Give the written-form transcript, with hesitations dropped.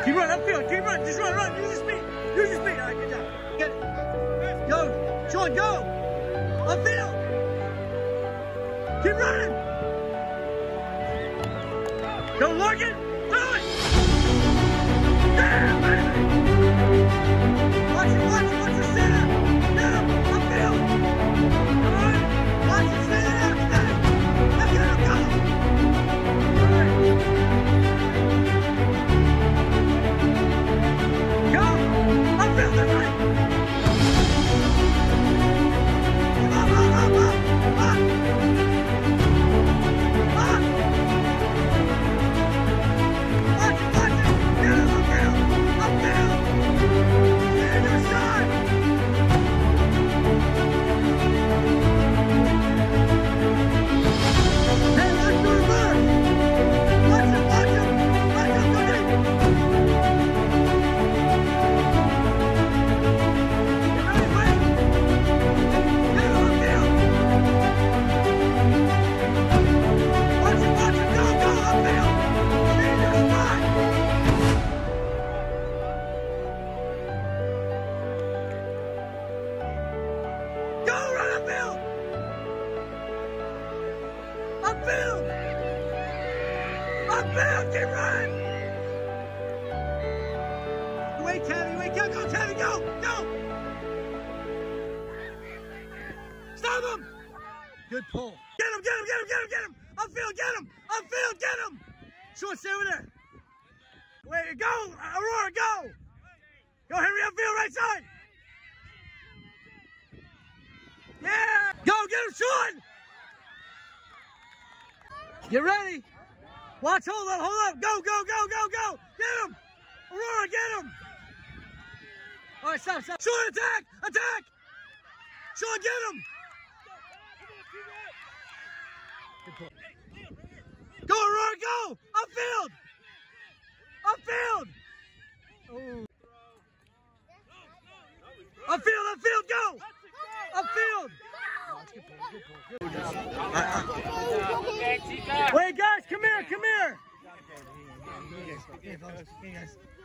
Keep running, upfield, keep running, just run, use your speed. Use your speed, all right, good job. Get it. Go, Sean, go. Upfield. Keep running. Go, Larkin, throw it. Yeah, baby. Watch your center. Get him, upfield. Come on, watch your center. Let's go. Go! Upfield, that's right! Up! Watch it! Get him, upfield! Stand your shot! Hey, watch the reverse! Watch him! Go deep! Upfield, keep running! Wait, Tabby, go, Tabby, go! Stop him! Good pull. Get him! Upfield, get him! Short, stay over there. Wait, go! Aurora, go! Go, Henry, upfield, right side! Yeah! Go, get him, Sean! Get ready! Watch, hold up! Go! Get him! Aurora, get him! All right, stop! Sean, attack! Sean, get him! Go, Aurora, go! Upfield! Oh. Upfield, go! Upfield! Wait, guys, come here! Hey, guys.